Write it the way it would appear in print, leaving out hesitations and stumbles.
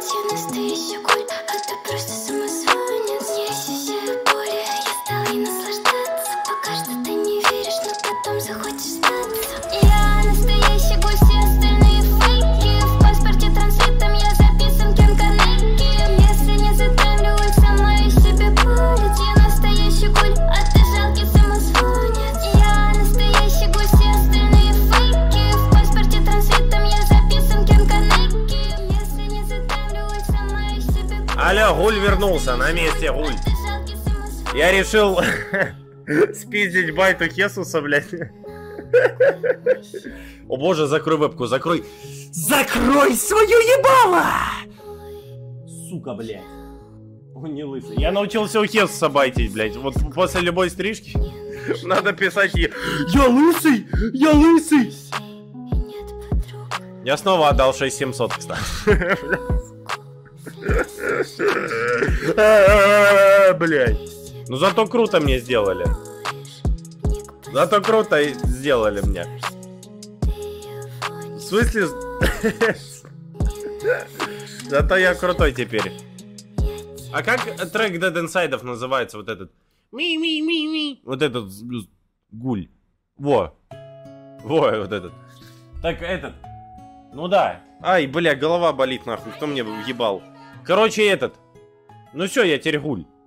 Я настоящий гуль, а ты просто самозванец. Я ощущаю боль, я стала ей наслаждаться. Пока что ты не веришь, но потом захочешь сдаться. Я настоящий гуль, все остальные фейки. В паспорте транслитом я записан Кен Канеки. Если не затемливаю, сама из себя палец. Я настоящий гуль, а ты жалкий самозванец. Я настоящий гуль, все остальные фейки. В паспорте транслитом я записан Кен Канеки. Если не затемливаю, сама из себя палец. Алло, Гуль вернулся, на месте, Гуль. Я решил спиздить байту Хесуса, блядь. О боже, закрой вебку, закрой. Закрой свою ебало! Сука, блядь. Он не лысый. Я научился у Хесуса байтить, блядь. Вот после любой стрижки надо писать я лысый! Я лысый! Я снова отдал 6700, кстати. Блядь. Ну зато круто мне сделали. Зато круто сделали мне. В смысле? Зато я крутой теперь. А как трек Dead Inside называется вот этот? Ми-ми-ми-ми. Вот этот гуль. Во. Во, вот этот. Так, этот. Ну да. Ай, бля, голова болит нахуй. Кто мне въебал? Короче, этот. Ну все, я теперь гуль.